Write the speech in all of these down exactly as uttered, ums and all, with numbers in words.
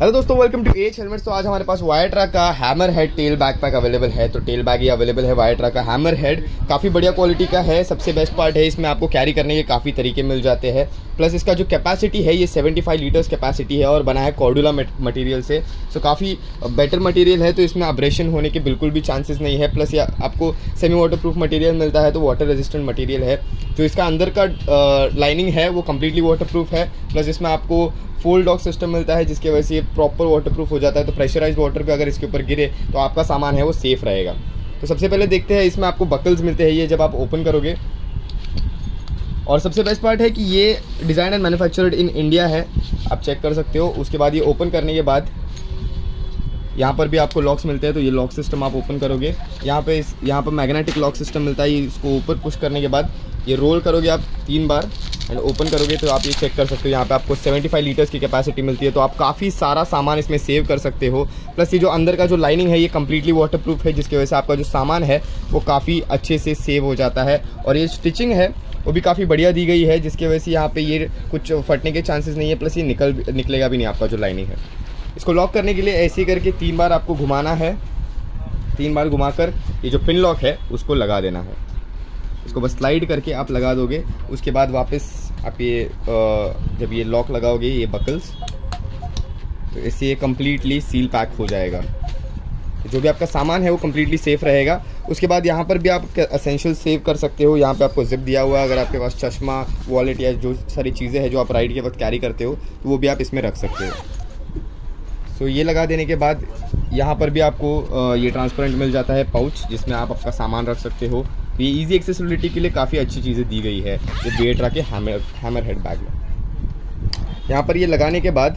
Hello दोस्तों, welcome to H helmets. तो आज हमारे पास वायट्रा का hammer head tail backpack available है। तो टेल बैग ही अवेलेबल है वायट्रा का हैमर हेड, काफ़ी बढ़िया क्वालिटी का है। सबसे बेस्ट पार्ट है इसमें आपको कैरी करने के काफ़ी तरीके मिल जाते हैं। प्लस इसका जो कैपेसिटी है ये पचहत्तर लीटर्स कैपेसिटी है और बना है कॉर्डुला मटेरियल से। सो काफ़ी बेटर मटेरियल है, तो इसमें अब्रेशन होने के बिल्कुल भी चांसेस नहीं है। प्लस ये आपको सेमी वाटर प्रूफ मटेरियल मिलता है, तो वाटर रेजिस्टेंट मटेरियल है। जो इसका अंदर का लाइनिंग है वो कम्प्लीटली वाटर प्रूफ है। प्लस इसमें आपको फुल डॉक सिस्टम मिलता है, जिसकी वजह से ये प्रॉपर वाटरप्रूफ हो जाता है। तो प्रेशराइज्ड वाटर पे अगर इसके ऊपर गिरे तो आपका सामान है वो सेफ़ रहेगा। तो सबसे पहले देखते हैं, इसमें आपको बकल्स मिलते हैं ये जब आप ओपन करोगे। और सबसे बेस्ट पार्ट है कि ये design and manufactured in India है, आप चेक कर सकते हो। उसके बाद ये ओपन करने के बाद यहाँ पर भी आपको लॉक्स मिलते हैं। तो ये लॉक सिस्टम आप ओपन करोगे, यहाँ पे इस यहाँ पर मैग्नेटिक लॉक सिस्टम मिलता है। इसको ऊपर पुश करने के बाद ये रोल करोगे आप तीन बार एंड ओपन करोगे तो आप ये चेक कर सकते हो। यहाँ पे आपको पचहत्तर लीटर्स की कैपेसिटी मिलती है, तो आप काफ़ी सारा सामान इसमें सेव कर सकते हो। प्लस ये जो अंदर का जो लाइनिंग है ये कम्प्लीटली वाटरप्रूफ है, जिसकी वजह से आपका जो सामान है वो काफ़ी अच्छे से सेव हो जाता है। और ये स्टिचिंग है वो भी काफ़ी बढ़िया दी गई है, जिसकी वजह से यहाँ पे ये कुछ फटने के चांसेस नहीं है। प्लस ये निकल निकलेगा भी नहीं आपका जो लाइनिंग है। इसको लॉक करने के लिए ऐसे ही करके तीन बार आपको घुमाना है। तीन बार घुमाकर ये जो पिन लॉक है उसको लगा देना है। इसको बस स्लाइड करके आप लगा दोगे। उसके बाद वापस आप ये जब ये लॉक लगाओगे ये बकल्स, तो इससे ये कम्प्लीटली सील पैक हो जाएगा। जो भी आपका सामान है वो कम्प्लीटली सेफ़ रहेगा। उसके बाद यहाँ पर भी आप एसेंशियल सेव कर सकते हो। यहाँ पे आपको जिप दिया हुआ है, अगर आपके पास चश्मा, वॉलेट या जो सारी चीज़ें हैं जो आप राइड के वक्त कैरी करते हो तो वो भी आप इसमें रख सकते हो। तो ये लगा देने के बाद यहाँ पर भी आपको ये ट्रांसपेरेंट मिल जाता है पाउच, जिसमें आप आपका सामान रख सकते हो। ये इजी एक्सेसिबिलिटी के लिए काफ़ी अच्छी चीज़ें दी गई है ये वायट्रा के हैमर हैमर हेड बैग में। यहाँ पर ये लगाने के बाद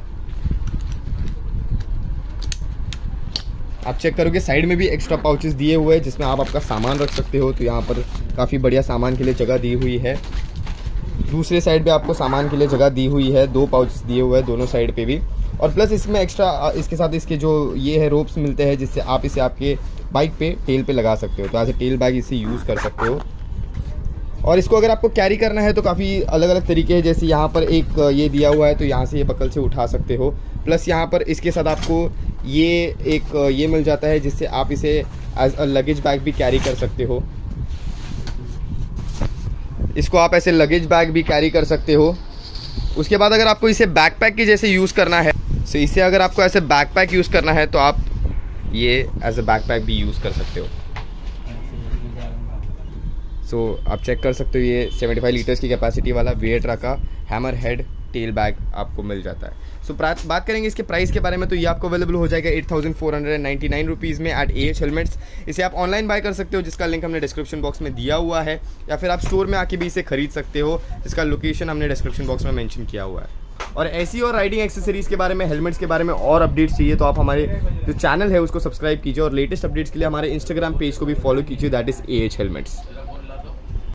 आप चेक करोगे साइड में भी एक्स्ट्रा पाउचेस दिए हुए हैं, जिसमें आप आपका सामान रख सकते हो। तो यहाँ पर काफ़ी बढ़िया सामान के लिए जगह दी हुई है। दूसरे साइड पे आपको सामान के लिए जगह दी हुई है, दो पाउचेस दिए हुए हैं दोनों साइड पे भी। और प्लस इसमें एक्स्ट्रा इसके साथ इसके जो ये है रोप्स मिलते हैं, जिससे आप इसे आपके बाइक पे टेल पे लगा सकते हो। तो एज ए टेल बैग इसे यूज़ कर सकते हो। और इसको अगर आपको कैरी करना है तो काफ़ी अलग अलग तरीके हैं। जैसे यहाँ पर एक ये दिया हुआ है, तो यहाँ से ये बकल से उठा सकते हो। प्लस यहाँ पर इसके साथ आपको ये एक ये मिल जाता है, जिससे आप इसे एज अ लगेज बैग भी कैरी कर सकते हो। इसको आप ऐसे लगेज बैग भी कैरी कर सकते हो। उसके बाद अगर आपको इसे बैकपैक के जैसे यूज़ करना है, तो इसे अगर आपको ऐसे बैकपैक यूज़ करना है तो आप ये एज अ बैकपैक भी यूज़ कर सकते हो। सो so, आप चेक कर सकते हो ये पचहत्तर लीटर्स की कैपेसिटी वाला वायट्रा का हैमर हेड टेल बैग आपको मिल जाता है। सो so, बात करेंगे इसके प्राइस के बारे में, तो ये आपको अवेलेबल हो जाएगा eight thousand four hundred ninety nine rupees में एट एच हेलमेट्स। इसे आप ऑनलाइन बाय कर सकते हो, जिसका लिंक हमने डिस्क्रिप्शन बॉक्स में दिया हुआ है, या फिर आप स्टोर में आके भी इसे खरीद सकते हो, जिसका लोकेशन हमने डिस्क्रिप्शन बॉक्स में मेंशन किया हुआ है। और ऐसी और राइडिंग एक्सेसरीज़ के बारे में, हेलमेट्स के बारे में और अपडेट्स चाहिए तो आप हमारे जो चैनल है उसको सब्सक्राइब कीजिए। और लेटेस्ट अपडेट्स के लिए हमारे इंस्टाग्राम पेज को भी फॉलो कीजिए, that is A H helmets.